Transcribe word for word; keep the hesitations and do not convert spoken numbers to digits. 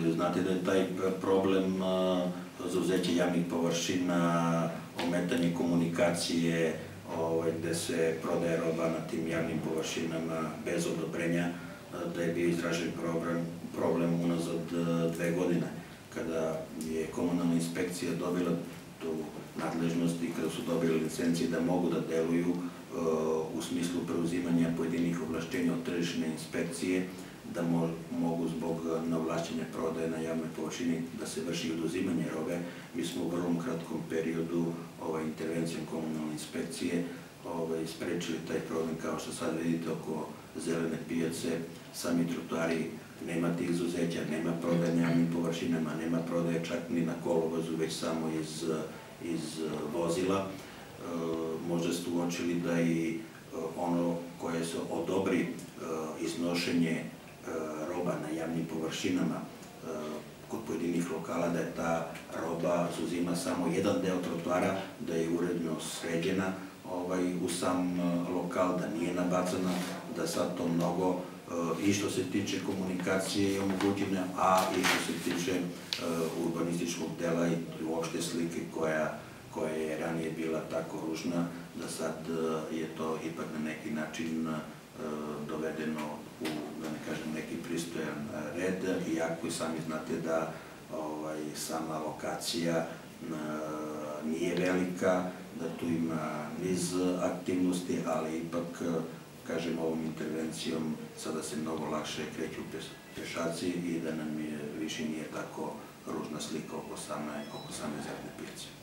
Znate da je taj problem zauzeće javnih površina, ometanje komunikacije, gde se prodaje roba na tim javnim površinama bez odobrenja, da je bio izražen problem unazad dve godine, kada je komunalna inspekcija dobila tu nadležnost i kada su dobili licencije da mogu da deluju u smislu preuzimanja pojedinih ovlašćenja od tržišne inspekcije, da mogu zbog neovlašćenja prodaje na javnoj površini da se vrši oduzimanje robe. Mi smo u vrlo kratkom periodu intervencijom komunalne inspekcije sprečili taj problem, kao što sad vidite oko zelene pijace, sami trotoari, nema tih izuzeća, nema prodaje na javnim površinama, nema prodaje čak ni na kolovozu, već samo iz vozila. Možda ste uočili da i ono koje se odobri iznošenje roba na javnim površinama kod pojedinih lokala, da je ta roba zauzima samo jedan deo trotoara, da je uredno sređena u sam lokal, da nije nabacana, da sad to mnogo i što se tiče komunikacije je omogućena, a i što se tiče urbanističkog dela i uopšte slike koja je ranije bila tako ružna, da sad je to ipak na neki način dovedeno u, da ne kažem, neki pristojan red, iako i sami znate da sama lokacija nije velika, da tu ima niz aktivnosti, ali ipak, kažem, ovom intervencijom sada se mnogo lakše kreću pešaci i da nam više nije tako ružna slika oko same zelene pijace.